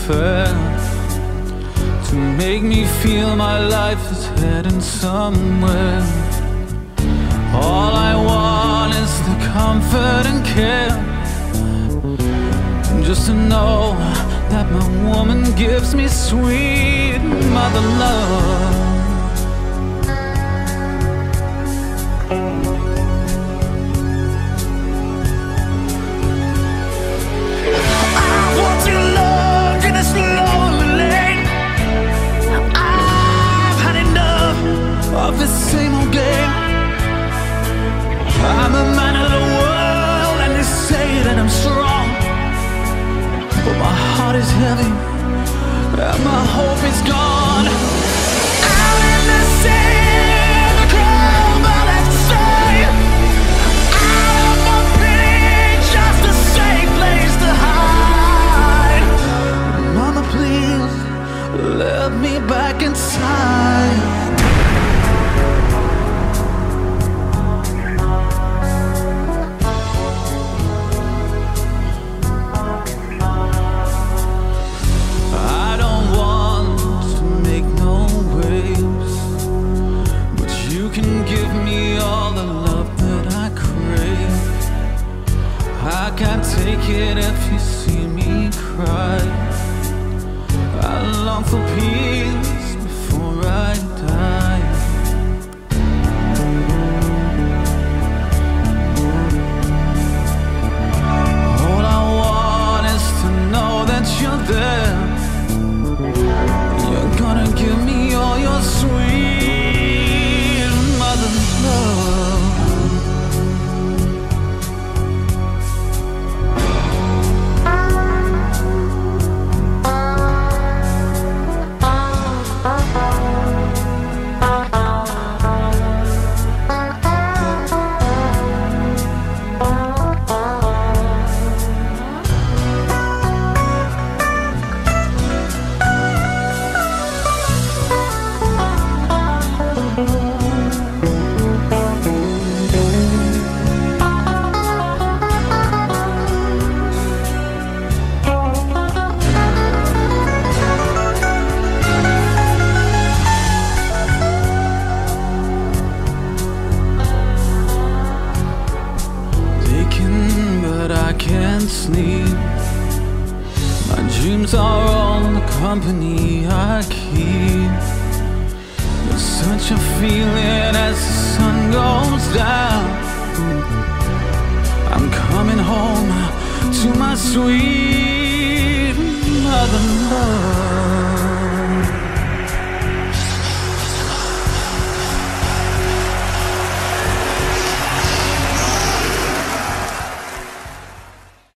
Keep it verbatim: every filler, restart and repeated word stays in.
fair, to make me feel my life is heading somewhere. All I want is the comfort and care, just to know that my woman gives me sweet mother love. Of this same old game. I'm a man of the world, and they say that I'm strong, but my heart is heavy and my hope is gone. Out in the sea, the cold bullets say, out of my pity, just a safe place to hide. Mama, please let me back inside. I can't take it if you see me cry. I long for peace before I die. All I want is to know that you're there. You're gonna give me all your sweet mother love. Can't sleep. My dreams are all the company I keep. There's such a feeling as the sun goes down. I'm coming home to my sweet